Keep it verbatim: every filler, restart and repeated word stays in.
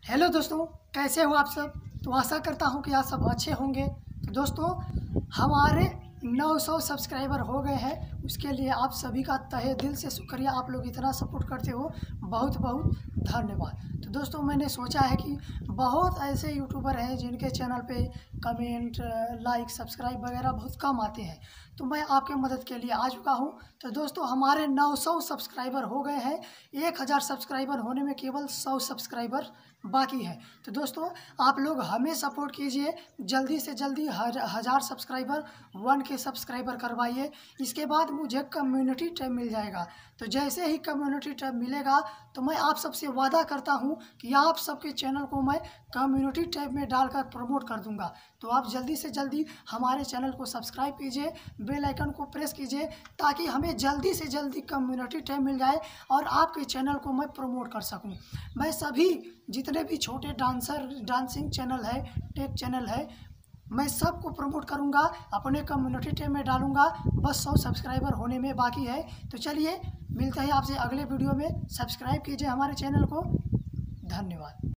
Hello दोस्तों, कैसे हो आप सब। तो आशा करता हूँ कि आप सब अच्छे होंगे। तो दोस्तों, हमारे नौ सौ सब्सक्राइबर हो गए हैं। उसके लिए आप सभी का तहे दिल से शुक्रिया। आप लोग इतना सपोर्ट करते हो, बहुत बहुत धन्यवाद। तो दोस्तों, मैंने सोचा है कि बहुत ऐसे यूट्यूबर हैं जिनके चैनल पे कमेंट, लाइक, सब्सक्राइब वगैरह बहुत कम आते हैं। तो मैं आपके मदद के लिए आ चुका हूँ। तो दोस्तों, हमारे नौ सौ सब्सक्राइबर हो गए हैं। एक हज़ार सब्सक्राइबर होने में केवल सौ सब्सक्राइबर बाकी है। तो दोस्तों, आप लोग हमें सपोर्ट कीजिए, जल्दी से जल्दी हज़ार सब्सक्राइबर वन के सब्सक्राइबर करवाइए। इसके बाद मुझे कम्युनिटी टैब मिल जाएगा। तो जैसे ही कम्युनिटी टैब मिलेगा तो मैं आप सबसे वादा करता हूं कि आप सबके चैनल को मैं कम्युनिटी टैब में डालकर प्रमोट कर दूंगा। तो आप जल्दी से जल्दी हमारे चैनल को सब्सक्राइब कीजिए, बेल आइकन को प्रेस कीजिए, ताकि हमें जल्दी से जल्दी कम्युनिटी टैब मिल जाए और आपके चैनल को मैं प्रमोट कर सकूं। मैं सभी जितने भी छोटे डांसर डांसिंग चैनल है, टेक चैनल है, मैं सबको प्रमोट करूंगा, अपने कम्युनिटी टैब में डालूंगा। बस सौ सब्सक्राइबर होने में बाकी है। तो चलिए, मिलते हैं आपसे अगले वीडियो में। सब्सक्राइब कीजिए हमारे चैनल को। धन्यवाद।